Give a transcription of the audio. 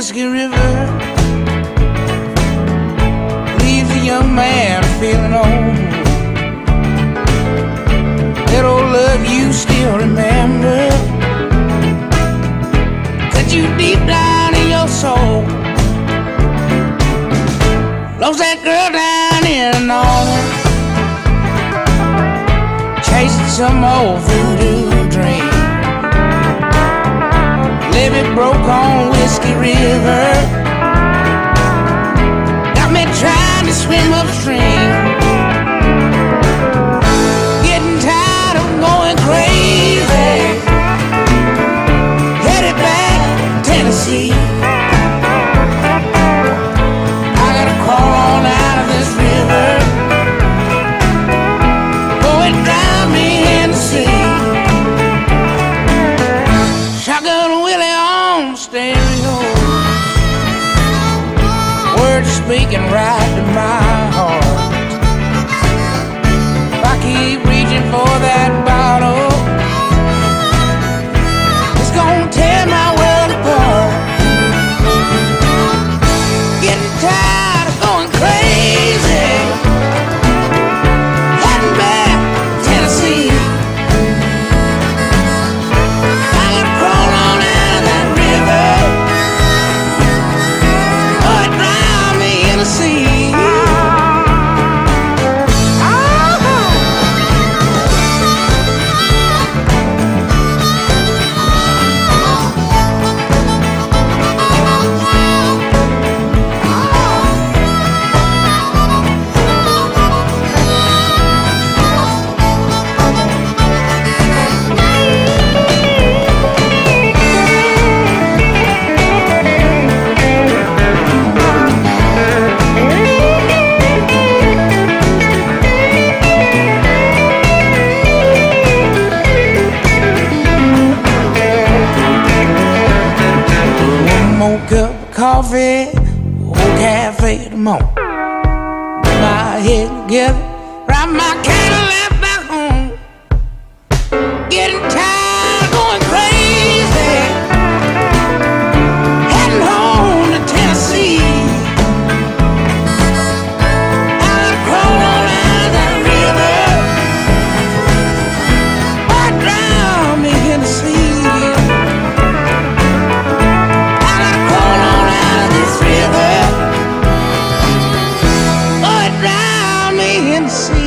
Whiskey River leaves a young man feeling old. That old love you still remember, that you deep down in your soul. Lost that girl down in New Orleans, chasing some old voodoo dream. Levee broke on Whiskey River, got me trying to swim upstream. Getting tired of going crazy, headed back to Tennessee. I gotta crawl on out of this river, oh, it drowned me in the sea. Shotgun Willie on stereo, words speaking right to my heart. If I keep reaching for that bottle, it's gonna tear my world apart. Getting tired of going crazy, heading back to Tennessee. I gotta crawl on out of that river, oh, it drowned me in the sea. Cup of coffee, old Cafe Du Monde. Put my head together, ride my Cadillac back home. Getting tired of going crazy, heading home to Tennessee. I gotta crawl on out of that river, oh, it drowned me in the sea. See